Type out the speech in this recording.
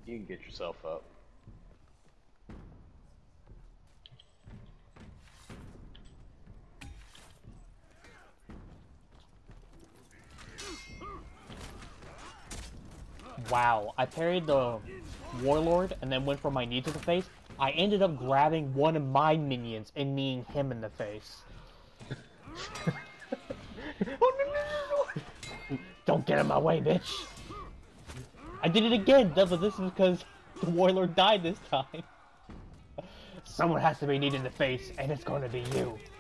You can get yourself up. Wow, I parried the Warlord and then went for my knee to the face. I ended up grabbing one of my minions and kneeing him in the face. Oh, no. Don't get in my way, bitch! I did it again, but this is because the Warlord died this time. Someone has to be kneed in the face, and it's going to be you.